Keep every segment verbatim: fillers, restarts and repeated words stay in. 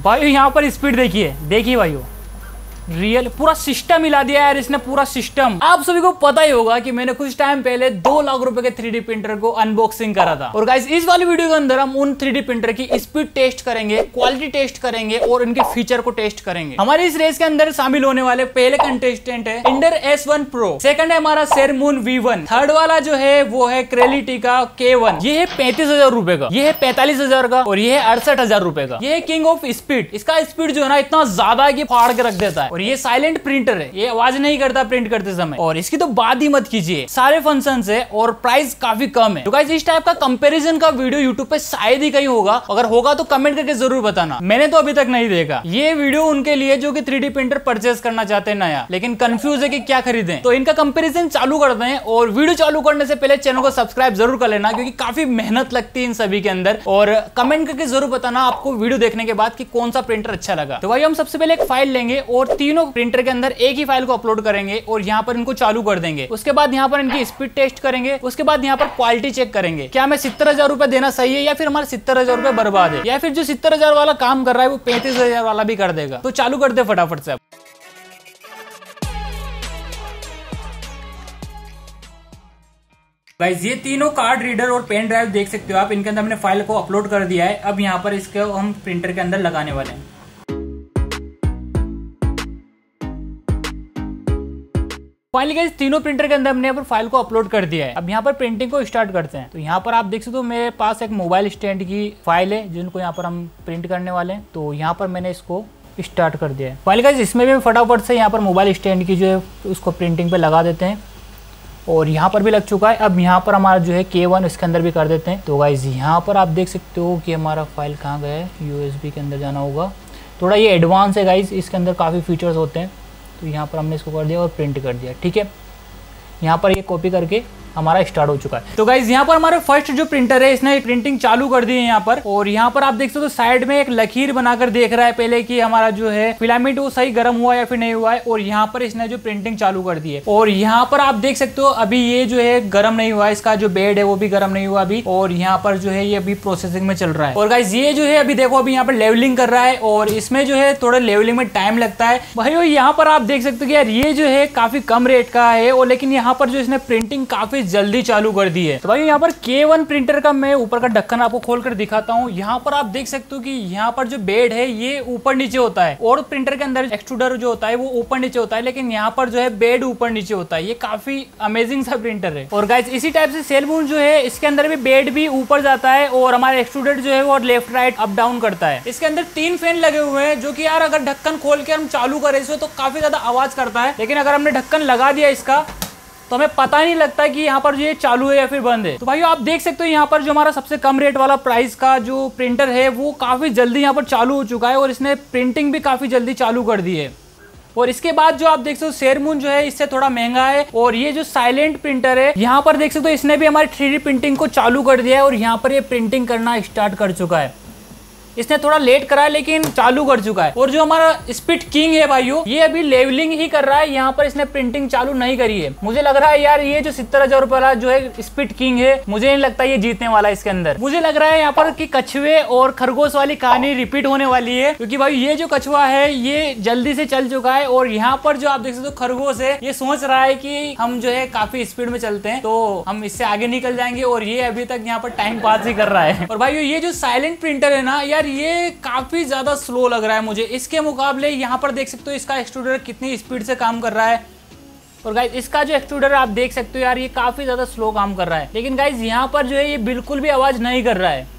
भाई यहाँ पर स्पीड देखिए, देखिए भाई रियल पूरा सिस्टम हिला दिया यार इसने, पूरा सिस्टम। आप सभी को पता ही होगा कि मैंने कुछ टाइम पहले दो लाख रुपए के थ्री डी प्रिंटर को अनबॉक्सिंग करा था। और गाइस इस वाली वीडियो के अंदर हम उन थ्री डी प्रिंटर की स्पीड टेस्ट करेंगे, क्वालिटी टेस्ट करेंगे और इनके फीचर को टेस्ट करेंगे। हमारे इस रेस के अंदर शामिल होने वाले पहले कंटेस्टेंट है Ender S one pro, second है हमारा शेरमून वी वन, थर्ड वाला जो है वो है क्रेलिटी का के वन। ये है पैंतीस हजार रुपए का, ये है पैंतालीस हजार का और ये है अड़सठ हजार रुपए का। ये है किंग ऑफ स्पीड। इसका स्पीड जो है ना इतना ज्यादा कि फाड़ के रख देता है। और ये साइलेंट प्रिंटर है, ये आवाज नहीं करता प्रिंट करते समय। और इसकी तो बात ही मत कीजिए, सारे फंक्शन है और प्राइस काफी कम है। तो गाइस इस टाइप का कंपैरिजन का वीडियो यूट्यूब पे शायद ही कहीं होगा, अगर होगा तो कमेंट करके जरूर बताना। मैंने तो अभी तक नहीं देखा। ये वीडियो उनके लिए जो कि थ्री डी प्रिंटर परचेस करना चाहते हैं नया, लेकिन कंफ्यूज है कि क्या खरीदें। तो इनका कंपैरिजन चालू करते हैं। और वीडियो चालू करने से पहले चैनल को सब्सक्राइब जरूर कर लेना, क्योंकि काफी मेहनत लगती है इन सभी के अंदर। और कमेंट करके जरूर बताना आपको वीडियो देखने के बाद कि कौन सा प्रिंटर अच्छा लगा। तो भाई हम सबसे पहले एक फाइल लेंगे और तीनों प्रिंटर के अंदर एक ही फाइल को अपलोड करेंगे और यहाँ पर इनको चालू कर देंगे। उसके बाद यहाँ पर इनकी स्पीड टेस्ट करेंगे। उसके बाद यहाँ पर क्वालिटी चेक करेंगे, क्या हमें सत्तर हजार रुपए देना सही है या फिर हमारे सत्तर हजार रुपए बर्बाद है, या फिर जो सत्तर हजार वाला काम कर रहा है वो पैंतीस हजार वाला भी कर देगा। तो चालू कर दे फटाफट से। गाइस ये तीनों कार्ड रीडर और पेन ड्राइव देख सकते हो आप, इनके अंदर हमने फाइल को अपलोड कर दिया है। अब यहाँ पर इसको हम प्रिंटर के अंदर लगाने वाले हैं। फाइनली गाइस तीनों प्रिंटर के अंदर हमने यहाँ पर फाइल को अपलोड कर दिया है। अब यहाँ पर प्रिंटिंग को स्टार्ट करते हैं। तो यहाँ पर आप देख सकते हो मेरे पास एक मोबाइल स्टैंड की फाइल है जिनको यहाँ पर हम प्रिंट करने वाले हैं। तो यहाँ पर मैंने इसको स्टार्ट कर दिया है। फाइनली गाइस इसमें भी फटाफट से यहाँ पर मोबाइल स्टैंड की जो है उसको प्रिंटिंग पे लगा देते हैं। और यहाँ पर भी लग चुका है। अब यहाँ पर हमारा जो है के वन इसके अंदर भी कर देते हैं। तो गाइस यहाँ पर आप देख सकते हो कि हमारा फाइल कहाँ गया है, यूएसबी के अंदर जाना होगा। थोड़ा ये एडवांस है गाइस, इसके अंदर काफ़ी फीचर्स होते हैं। तो यहाँ पर हमने इसको कर दिया और प्रिंट कर दिया। ठीक है, यहाँ पर ये कॉपी करके हमारा स्टार्ट हो चुका है। तो गाइज यहाँ पर हमारे फर्स्ट जो प्रिंटर है इसने प्रिंटिंग चालू कर दी है यहाँ पर। और यहाँ पर आप देख सकते हो साइड में एक लकीर बनाकर देख रहा है पहले कि हमारा जो है फिलामेंट वो सही गर्म हुआ या फिर नहीं हुआ है। और यहाँ पर इसने जो प्रिंटिंग चालू कर दी है। और यहाँ पर आप देख सकते हो अभी ये जो है गर्म नहीं हुआ है, इसका जो बेड है वो भी गर्म नहीं हुआ अभी। और यहाँ पर जो है ये अभी प्रोसेसिंग में चल रहा है। और गाइज ये जो है अभी देखो अभी यहाँ पर लेवलिंग कर रहा है और इसमें जो है थोड़ा लेवलिंग में टाइम लगता है। भाई यहाँ पर आप देख सकते हो कि यार ये जो है काफी कम रेट का है और लेकिन यहाँ पर जो इसने प्रिंटिंग काफी जल्दी चालू दी है। तो भाई यहाँ पर के वन प्रिंटर का मैं ऊपर का ढक्कन आपको खोलकर दिखाता हूँ। यहाँ पर आप देख सकते हो कि यहाँ पर जो बेड है ये ऊपर नीचे होता है और प्रिंटर के अंदर एक्सट्रूडर जो होता है वो ऊपर नीचे होता है, लेकिन यहाँ पर जो है बेड ऊपर नीचे होता है। ये काफी अमेजिंग सा प्रिंटर है। और गाइस इसी टाइप से शेरमून जो है इसके अंदर भी बेड भी ऊपर जाता है और हमारा एक्सट्रूडर जो है वो लेफ्ट राइट अप डाउन करता है। इसके अंदर तीन फैन लगे हुए हैं जो कि यार अगर ढक्कन खोल के हम चालू करें इसको तो काफी ज्यादा आवाज करता है, लेकिन अगर हमने ढक्कन लगा दिया इसका तो हमें पता नहीं लगता कि यहाँ पर ये चालू है या फिर बंद है। तो भाई आप देख सकते हो यहाँ पर जो हमारा सबसे कम रेट वाला प्राइस का जो प्रिंटर है वो काफी जल्दी यहाँ पर चालू हो चुका है और इसने प्रिंटिंग भी काफी जल्दी चालू कर दी है। और इसके बाद जो आप देख सकते हो शेरमून जो है इससे थोड़ा महंगा है। और ये जो साइलेंट प्रिंटर है यहाँ पर देख सकते हो इसने भी हमारी थ्री डी प्रिंटिंग को चालू कर दिया है और यहाँ पर ये प्रिंटिंग करना स्टार्ट कर चुका है। इसने थोड़ा लेट करा है लेकिन चालू कर चुका है। और जो हमारा स्पीड किंग है भाइयों ये अभी लेवलिंग ही कर रहा है, यहाँ पर इसने प्रिंटिंग चालू नहीं करी है। मुझे लग रहा है यार ये जो सत्तर हजार रुपए वाला जो है स्पीड किंग है मुझे नहीं लगता ये जीतने वाला है इसके अंदर। मुझे लग रहा है यहाँ पर कि कछुए और खरगोश वाली कहानी रिपीट होने वाली है, क्योंकि भाई ये जो कछुआ है ये जल्दी से चल चुका है और यहाँ पर जो आप देख सकते हो खरगोश है ये सोच रहा है कि हम जो है काफी स्पीड में चलते हैं तो हम इससे आगे निकल जाएंगे और ये अभी तक यहाँ पर टाइम पास ही कर रहा है। और भाई ये जो साइलेंट प्रिंटर है ना यार ये काफी ज्यादा स्लो लग रहा है मुझे इसके मुकाबले। यहाँ पर देख सकते हो इसका एक्सट्रूडर कितनी स्पीड से काम कर रहा है। और गाइज इसका जो एक्सट्रूडर आप देख सकते हो यार ये काफी ज्यादा स्लो काम कर रहा है, लेकिन गाइज यहाँ पर जो है ये बिल्कुल भी आवाज नहीं कर रहा है।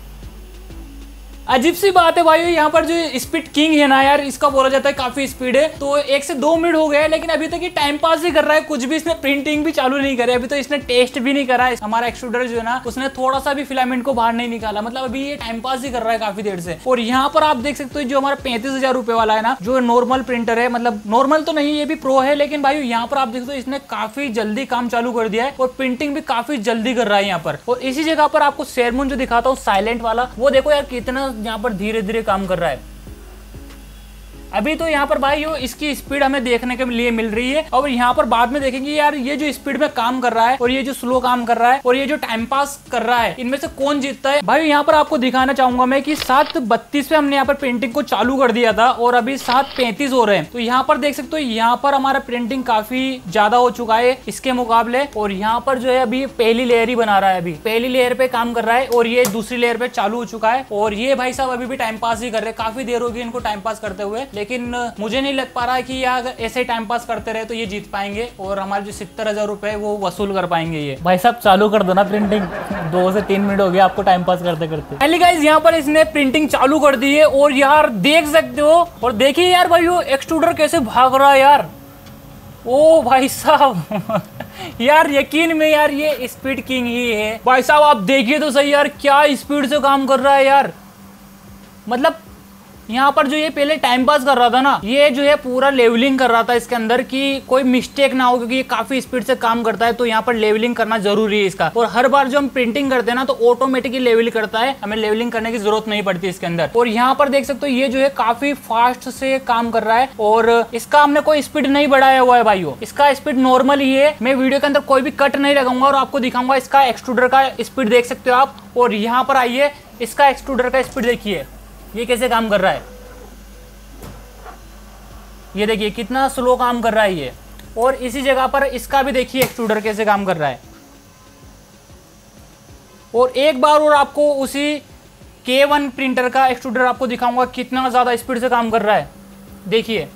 अजीब सी बात है भाई, यहाँ पर जो स्पीड किंग है ना यार इसका बोला जाता है काफी स्पीड है। तो एक से दो मिनट हो गए लेकिन अभी तक ये टाइम पास ही कर रहा है, कुछ भी इसने प्रिंटिंग भी चालू नहीं करी। अभी तो इसने टेस्ट भी नहीं करा है। हमारा एक्सट्रूडर जो है ना उसने थोड़ा सा भी फिलामेंट को बाहर नहीं निकाला, मतलब अभी ये टाइम पास ही कर रहा है काफी देर से। और यहाँ पर आप देख सकते हो जो हमारा पैंतीस हजार रुपए वाला है ना जो नॉर्मल प्रिंटर है, मतलब नॉर्मल तो नहीं ये भी प्रो है, लेकिन भाई यहाँ पर आप देख सकते हो इसने काफी जल्दी काम चालू कर दिया है और प्रिंटिंग भी काफी जल्दी कर रहा है यहाँ पर। और इसी जगह पर आपको शेरमून जो दिखाता हूँ साइलेंट वाला वो देखो यार कितना यहाँ पर धीरे धीरे काम कर रहा है। अभी तो यहाँ पर भाई इसकी स्पीड हमें देखने के लिए मिल रही है, और यहाँ पर बाद में देखेंगे यार ये जो स्पीड में काम कर रहा है और ये जो स्लो काम कर रहा है और ये जो टाइम पास कर रहा है, इनमें से कौन जीतता है। भाई यहाँ पर आपको दिखाना चाहूंगा मैं कि सात बत्तीस पे हमने यहाँ पर प्रिंटिंग को चालू कर दिया था और अभी सात पैंतीस हो रहे हैं। तो यहाँ पर देख सकते हो यहाँ पर हमारा प्रिंटिंग काफी ज्यादा हो चुका है इसके मुकाबले, और यहाँ पर जो है अभी पहली लेयर ही बना रहा है, अभी पहली लेयर पे काम कर रहा है और ये दूसरी लेयर पे चालू हो चुका है। और ये भाई साहब अभी भी टाइम पास ही कर रहे हैं, काफी देर होगी इनको टाइम पास करते हुए, लेकिन मुझे नहीं लग पा रहा है कि यार ऐसे टाइम पास करते रहे तो ये जीत पाएंगे और हमारे जो सत्तर हजार रुपए वो वसूल कर पाएंगे। ये भाई साहब चालू कर दो ना प्रिंटिंग, दो से तीन मिनट हो गया आपको टाइम पास करते करते। पहले गाइस यहाँ पर इसने प्रिंटिंग चालू कर दी है और यार देख सकते हो, और देखिए यार भाई वो एक्सट्रूडर कैसे भाग रहा है यार। ओ भाई साहब यार यकीन में यार ये स्पीड किंग ही है भाई साहब। आप देखिए तो सही यार क्या स्पीड से काम कर रहा है यार। मतलब यहाँ पर जो ये पहले टाइम पास कर रहा था ना, ये जो है पूरा लेवलिंग कर रहा था इसके अंदर कि कोई मिस्टेक ना हो, क्योंकि ये काफी स्पीड से काम करता है। तो यहाँ पर लेवलिंग करना जरूरी है इसका, और हर बार जो हम प्रिंटिंग करते हैं ना तो ऑटोमेटिकली लेवल करता है, हमें लेवलिंग करने की जरूरत नहीं पड़ती इसके अंदर। और यहाँ पर देख सकते हो ये जो है काफी फास्ट से काम कर रहा है, और इसका हमने कोई स्पीड नहीं बढ़ाया हुआ है भाइयों, इसका स्पीड नॉर्मल ही है। मैं वीडियो के अंदर कोई भी कट नहीं लगाऊंगा और आपको दिखाऊंगा इसका एक्सट्रूडर का स्पीड देख सकते हो आप। और यहाँ पर आइए इसका एक्सट्रूडर का स्पीड देखिए ये कैसे काम कर रहा है, ये देखिए कितना स्लो काम कर रहा है ये। और इसी जगह पर इसका भी देखिए एक्सट्रूडर कैसे काम कर रहा है। और एक बार और आपको उसी के वन प्रिंटर का एक्सट्रूडर आपको दिखाऊंगा कितना ज्यादा स्पीड से काम कर रहा है। देखिए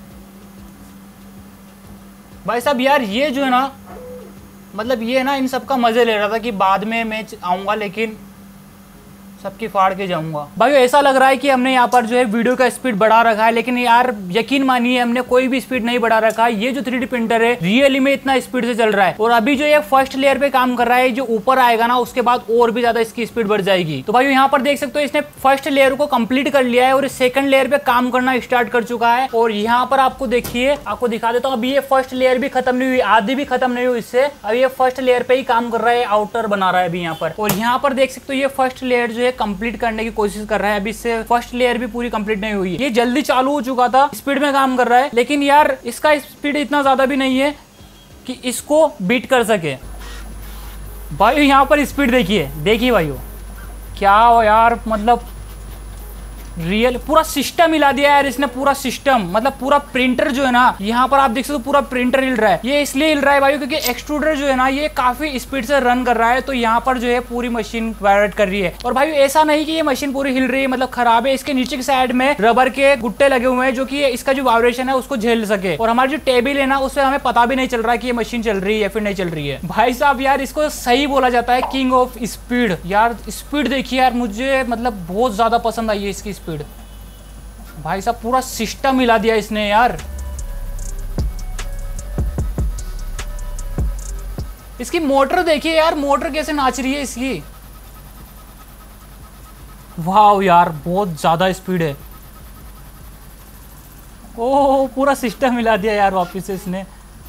भाई साहब यार ये जो है ना, मतलब ये ना इन सब का मजे ले रहा था कि बाद में मैं आऊंगा लेकिन सबकी फाड़ के जाऊंगा। भाई ऐसा लग रहा है कि हमने यहाँ पर जो है वीडियो का स्पीड बढ़ा रखा है, लेकिन यार यकीन मानिए हमने कोई भी स्पीड नहीं बढ़ा रखा है। ये जो थ्री डी प्रिंटर है रियली में इतना स्पीड से चल रहा है, और अभी जो ये फर्स्ट लेयर पे काम कर रहा है, जो ऊपर आएगा ना उसके बाद और भी ज्यादा इसकी स्पीड बढ़ जाएगी। तो भाई यहाँ पर देख सकते हो इसने फर्स्ट लेयर को कंप्लीट कर लिया है और सेकंड लेयर पे काम करना स्टार्ट कर चुका है। और यहाँ पर आपको देखिए, आपको दिखा देता हूँ, अभी ये फर्स्ट लेयर भी खत्म नहीं हुई, आधी भी खत्म नहीं हुई इससे, अभी ये फर्स्ट लेयर पे ही काम कर रहा है, आउटर बना रहा है अभी यहाँ पर। और यहाँ पर देख सकते हो ये फर्स्ट लेयर जो है कंप्लीट करने कोशिश कर रहा है, अभी इससे फर्स्ट लेयर भी पूरी कंप्लीट नहीं हुई है। ये जल्दी चालू हो चुका था, स्पीड में काम कर रहा है, लेकिन यार इसका स्पीड इतना ज्यादा भी नहीं है कि इसको बीट कर सके। भाई यहाँ पर स्पीड देखिए, देखिए भाइयों क्या यार, मतलब रियल पूरा सिस्टम हिला दिया यार इसने, पूरा सिस्टम, मतलब पूरा प्रिंटर जो है ना, यहाँ पर आप देख सकते हो पूरा प्रिंटर हिल रहा है। ये इसलिए हिल रहा है भाई क्योंकि एक्सट्रूडर जो है ना ये काफी स्पीड से रन कर रहा है, तो यहाँ पर जो है पूरी मशीन वाइब्रेट कर रही है। और भाई ऐसा नहीं कि ये मशीन पूरी हिल रही है मतलब खराब है, इसके नीचे की साइड में रबर के गुट्टे लगे हुए हैं जो कि इसका जो वाइब्रेशन है उसको झेल सके। और हमारी जो टेबल है ना उससे हमें पता भी नहीं चल रहा है कि ये मशीन चल रही है या फिर नहीं चल रही है। भाई साहब यार इसको सही बोला जाता है किंग ऑफ स्पीड। यार स्पीड देखिए यार, मुझे मतलब बहुत ज्यादा पसंद आई है इसकी स्पीड। भाई साहब पूरा सिस्टम हिला दिया इसने यार। इसकी मोटर देखिए यार, मोटर कैसे नाच रही है इसकी। वाह यार बहुत ज्यादा स्पीड है। ओह पूरा सिस्टम हिला दिया यार वापिस से इसने।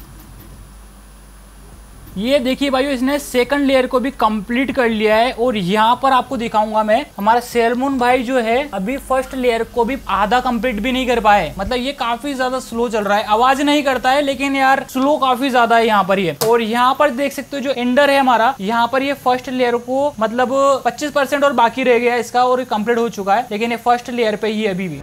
ये देखिए भाई इसने सेकंड लेयर को भी कंप्लीट कर लिया है। और यहाँ पर आपको दिखाऊंगा मैं, हमारा सेलमून भाई जो है अभी फर्स्ट लेयर को भी आधा कंप्लीट भी नहीं कर पाए, मतलब ये काफी ज्यादा स्लो चल रहा है। आवाज नहीं करता है लेकिन यार स्लो काफी ज्यादा है यहाँ पर ये। और यहाँ पर देख सकते हो जो एंडर है हमारा, यहाँ पर ये फर्स्ट लेयर को मतलब पच्चीस परसेंट और बाकी रह गया इसका और कंप्लीट हो चुका है, लेकिन ये फर्स्ट लेयर पे ही अभी भी।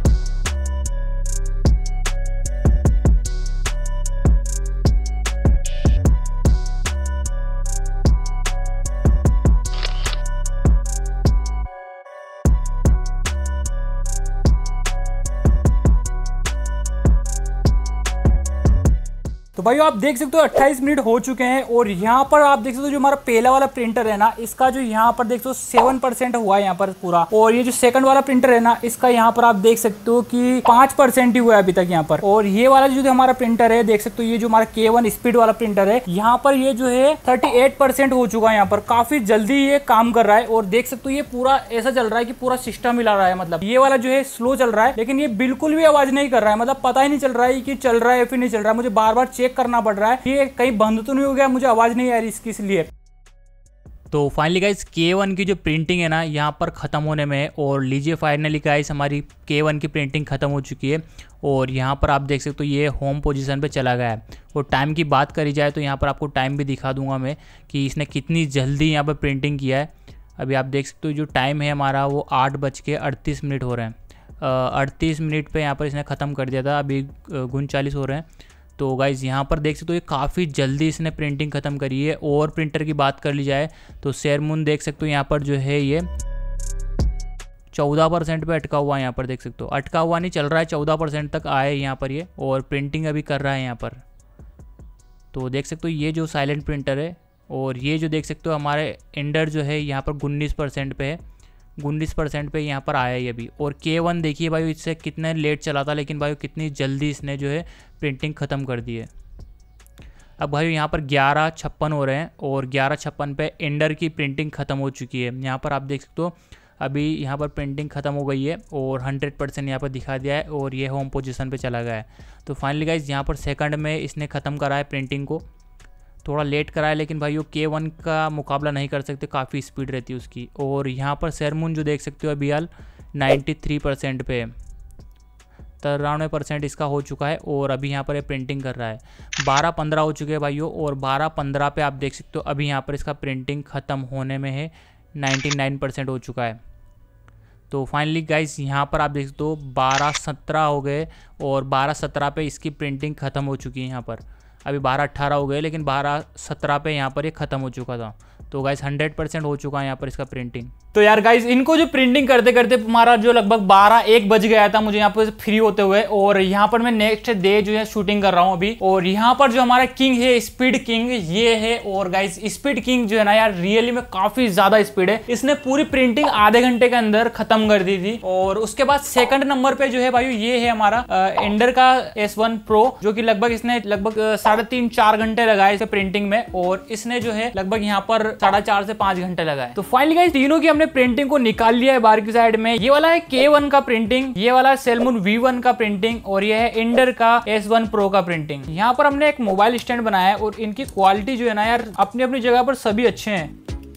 तो भाई आप देख सकते हो अट्ठाईस मिनट हो चुके हैं। और यहाँ पर आप देख सकते हो जो हमारा पहला वाला प्रिंटर है ना, इसका जो यहाँ पर देख सकते हो सेवन परसेंट हुआ है यहाँ पर पूरा। और ये जो सेकंड वाला प्रिंटर है ना, इसका यहाँ पर आप देख सकते हो कि पांच परसेंट ही हुआ है अभी तक यहाँ पर। और ये वाला जो हमारा प्रिंटर है देख सकते हो, ये जो हमारा के वन स्पीड वाला प्रिंटर है, यहाँ पर ये जो है थर्टी एट परसेंट हो चुका है यहाँ पर, काफी जल्दी ये काम कर रहा है। और देख सकते हो ये पूरा ऐसा चल रहा है कि पूरा सिस्टम मिला रहा है, मतलब ये वाला जो है स्लो चल रहा है, लेकिन ये बिल्कुल भी आवाज नहीं कर रहा है, मतलब पता ही नहीं चल रहा है कि चल रहा है या फिर नहीं चल रहा है। मुझे बार बार चेक करना पड़ रहा है ये कहीं बंद तो नहीं हो गया, मुझे आवाज नहीं आ रही इसकी, इसलिए। तो फाइनली गाइस के वन की जो प्रिंटिंग है ना यहाँ पर ख़त्म होने में है। और लीजिए फाइनली गाइस हमारी के वन की प्रिंटिंग ख़त्म हो चुकी है। और यहाँ पर आप देख सकते हो ये होम पोजीशन पे चला गया है। और टाइम की बात करी जाए तो यहाँ पर आपको टाइम भी दिखा दूंगा मैं कि इसने कितनी जल्दी यहाँ पर प्रिंटिंग किया है। अभी आप देख सकते हो जो टाइम है हमारा वो आठ बज के अड़तीस मिनट हो रहे हैं। अड़तीस मिनट पर यहाँ पर इसने ख़त्म कर दिया था, अभी उनचालीस हो रहे हैं। तो गाइज़ यहाँ पर देख सकते हो ये काफ़ी जल्दी इसने प्रिंटिंग ख़त्म करी है। और प्रिंटर की बात कर ली जाए तो शेरमून देख सकते हो यहाँ पर जो है ये चौदह परसेंट पे अटका हुआ है। यहाँ पर देख सकते हो अटका हुआ नहीं, चल रहा है, चौदह परसेंट तक आया है यहाँ पर ये। और प्रिंटिंग अभी कर रहा है यहाँ पर। तो देख सकते हो ये जो साइलेंट प्रिंटर है। और ये जो देख सकते हो हमारे एंडर जो है यहाँ पर उन्नीस परसेंट पे है, उन्नीस परसेंट पे यहाँ पर आया है ये भी। और के वन देखिए भाई इससे कितने लेट चला था, लेकिन भाई कितनी जल्दी इसने जो है प्रिंटिंग ख़त्म कर दी है। अब भाई यहाँ पर ग्यारह छप्पन हो रहे हैं और ग्यारह छप्पन पे एंडर की प्रिंटिंग ख़त्म हो चुकी है। यहाँ पर आप देख सकते हो अभी यहाँ पर प्रिंटिंग ख़त्म हो गई है और हंड्रेड परसेंट यहाँ पर दिखा दिया है और ये होम पोजीशन पे चला गया है। तो फाइनली गाइज यहाँ पर सेकंड में इसने ख़त्म करा है प्रिंटिंग को, थोड़ा लेट करा है, लेकिन भाई वो के वन का मुकाबला नहीं कर सकते, काफ़ी स्पीड रहती है उसकी। और यहाँ पर शेरमून जो देख सकते हो अभी हाल तिरानवे परसेंट पे तिरानवे परसेंट इसका हो चुका है। और अभी यहाँ पर ये प्रिंटिंग कर रहा है। बारह पंद्रह हो चुके हैं भाइयों। और बारह पंद्रह पे आप देख सकते हो अभी यहाँ पर इसका प्रिंटिंग ख़त्म होने में है, निन्यानवे परसेंट हो चुका है। तो फाइनली गाइस यहाँ पर आप देख सकते हो बारह सत्रह हो गए और बारह सत्रह पे इसकी प्रिंटिंग ख़त्म हो चुकी है। यहाँ पर अभी बारह अट्ठारह हो गए, लेकिन बारह सत्रह पे यहाँ पर ये ख़त्म हो चुका था। तो गाइस हंड्रेड परसेंट हो चुका है यहाँ पर इसका प्रिंटिंग। तो यार गाइस इनको जो प्रिंटिंग करते करते हमारा जो लगभग बारह एक बज गया था मुझे यहाँ पर फ्री होते हुए। और यहाँ पर मैं नेक्स्ट डे जो है शूटिंग कर रहा हूँ अभी। और यहाँ पर जो हमारा किंग है स्पीड किंग ये है। और गाइस स्पीड किंग जो है ना यार रियली में काफी ज्यादा स्पीड है। इसने पूरी प्रिंटिंग आधे घंटे के अंदर खत्म कर दी थी। और उसके बाद सेकंड नंबर पे जो है भाई ये है हमारा एंडर का एस वन प्रो, जो कि लगभग इसने लगभग साढ़े तीन चार घंटे लगाए इसे प्रिंटिंग में। और इसने जो है लगभग यहाँ पर साढ़े चार से पांच घंटे लगाए। तो फाइनली गाइस तीनों की हमने प्रिंटिंग को निकाल लिया है बाहर की साइड में। ये वाला है के वन का प्रिंटिंग, ये वाला है शेरमून वी वन का प्रिंटिंग और ये है एंडर का एस वन प्रो का प्रिंटिंग। यहाँ पर हमने एक मोबाइल स्टैंड बनाया है और इनकी क्वालिटी जो है ना यार अपनी अपनी जगह पर सभी अच्छे हैं।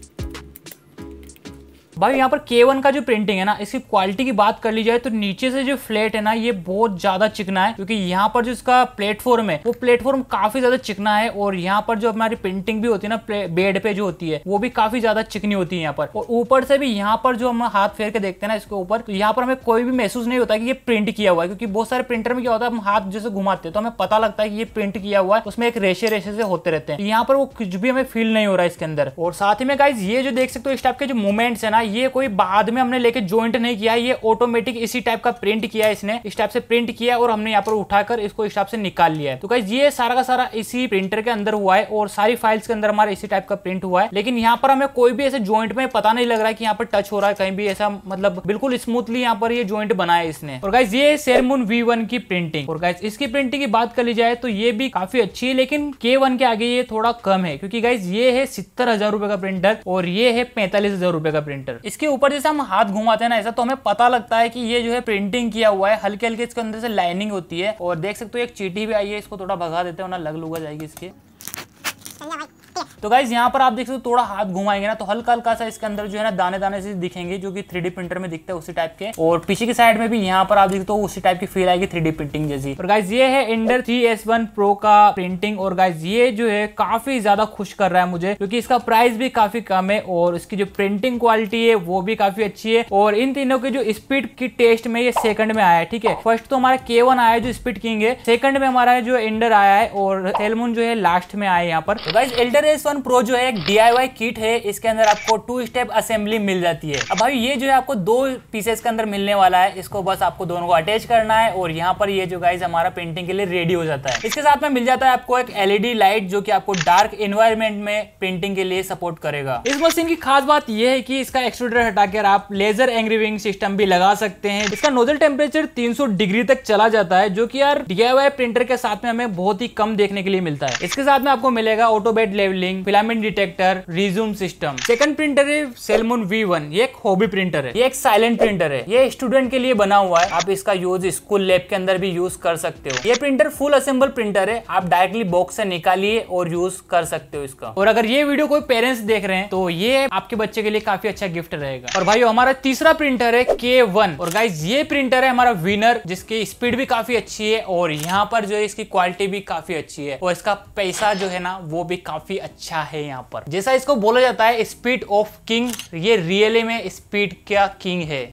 भाई यहाँ पर के वन का जो प्रिंटिंग है ना इसकी क्वालिटी की बात कर ली जाए तो नीचे से जो फ्लैट है ना ये बहुत ज्यादा चिकना है, क्योंकि यहाँ पर जो इसका प्लेटफॉर्म है वो प्लेटफॉर्म काफी ज्यादा चिकना है। और यहाँ पर जो हमारी प्रिंटिंग भी होती है ना बेड पे जो होती है वो भी काफी ज्यादा चिकनी होती है यहाँ पर। और ऊपर से भी यहाँ पर जो हम हाथ फेर के देखते हैं ना इसके ऊपर, तो यहाँ पर हमें कोई भी महसूस नहीं होता कि ये प्रिंट किया हुआ है। क्योंकि बहुत सारे प्रिंटर में क्या होता है हम हाथ जैसे घुमाते हैं तो हमें पता लगता है कि ये प्रिंट किया हुआ है, उसमें एक रेशे रेशे से होते रहते हैं। यहाँ पर वो कुछ भी हमें फील नहीं हो रहा है इसके अंदर। और साथ ही में गाइज ये जो देख सकते हो इस टाइप के जो मूवमेंट्स है ना ये कोई बाद में हमने लेके जॉइंट नहीं किया, ये ऑटोमेटिक इसी टाइप का प्रिंट किया है इसने, इस टाइप से प्रिंट किया और हमने यहाँ पर उठाकर इसको इस टाइप से निकाल लिया है। तो गाइस ये सारा का सारा इसी प्रिंटर के अंदर हुआ है और सारी फाइल्स के अंदर हमारा इसी टाइप का प्रिंट हुआ है। लेकिन यहाँ पर हमें कोई भी ऐसे जॉइंट में पता नहीं लग रहा है कि यहाँ पर टच हो रहा है कहीं भी, ऐसा मतलब बिल्कुल स्मूथली यहाँ पर ये जॉइंट बनाया इसने। और गाइस ये शेरमून वी वन की प्रिंटिंग। और गाइस इसकी प्रिंटिंग की बात कर ली जाए तो ये भी काफी अच्छी है, लेकिन के वन के आगे ये थोड़ा कम है, क्योंकि गाइस ये है सत्तर हजार रुपए का प्रिंटर और ये है पैंतालीस हजार रुपए का प्रिंटर। इसके ऊपर जैसे हम हाथ घुमाते हैं ना ऐसा तो हमें पता लगता है कि ये जो है प्रिंटिंग किया हुआ है, हल्के हल्के इसके अंदर से लाइनिंग होती है। और देख सकते हो एक चीटी भी आई है, इसको थोड़ा भगा देते हैं वरना लग लुगा जाएगी इसके। तो गाइज यहाँ पर आप देख सकते हो थोड़ा हाथ घुमाएंगे ना तो हल्का हल्का सा इसके अंदर जो है ना दाने दाने से दिखेंगे, जो कि थ्री डी प्रिंटर में दिखते हैं उसी टाइप के। और पीछे की साइड में भी यहाँ पर आप देख सकते हो उसी टाइप की फील आएगी थ्री डी प्रिंटिंग जैसी। और गाइज ये है Ender three S one pro का प्रिंटिंग। और गाइज ये जो है काफी ज्यादा खुश कर रहा है मुझे, क्योंकि इसका प्राइस भी काफी कम है और इसकी जो प्रिंटिंग क्वालिटी है वो भी काफी अच्छी है। और इन तीनों के जो स्पीड की टेस्ट में ये सेकंड में आया है। ठीक है, फर्स्ट तो हमारा के वन आया जो स्पीड किंग है, सेकंड में हमारा जो एंडर आया है और शेरमून जो है लास्ट में आया है यहाँ पर। तो guys Ender S one pro जो है एक डी आई वाई किट है, इसके अंदर आपको टू स्टेप असेंबली मिल जाती है। अब भाई ये जो है आपको दो पीसेस के अंदर मिलने वाला है, इसको बस आपको दोनों को अटैच करना है और यहाँ पर ये जो गाइज हमारा पेंटिंग के लिए रेडी हो जाता है। इसके साथ में मिल जाता है आपको एक एलईडी लाइट जो कि आपको डार्क एनवायरनमेंट में प्रिंटिंग के लिए सपोर्ट करेगा। इस मशीन की खास बात यह है कि इसका एक्सट्रूडर हटाकर आप लेजर एंग्रेविंग सिस्टम भी लगा सकते हैं। इसका नोजल टेम्परेचर तीन सौ डिग्री तक चला जाता है, जो कि यार डी आई वाई प्रिंटर के साथ में हमें बहुत ही कम देखने के लिए मिलता है। इसके साथ में आपको मिलेगा auto bed levelling, time, filament detector, resume system. Second printer है सेलमोन वी वन। ये एक हॉबी प्रिंटर है, ये एक साइलेंट प्रिंटर है, ये स्टूडेंट के लिए बना हुआ है। आप इसका यूज स्कूल लैब के अंदर भी यूज कर सकते हो। ये प्रिंटर फुल असेंबल प्रिंटर है, आप डायरेक्टली बॉक्स से निकालिए और यूज कर सकते हो इसका। और अगर ये वीडियो कोई पेरेंट्स देख रहे हैं तो ये आपके बच्चे के लिए काफी अच्छा गिफ्ट रहेगा। और भाई हमारा तीसरा प्रिंटर है के वन। और गाइज ये प्रिंटर है हमारा विनर, जिसकी स्पीड भी काफी अच्छी है और यहाँ पर जो है इसकी क्वालिटी भी काफी अच्छी है और इसका पैसा जो है ना वो भी काफी अच्छा है। यहाँ पर जैसा इसको बोला जाता है स्पीड ऑफ किंग, ये रियली में स्पीड का किंग है।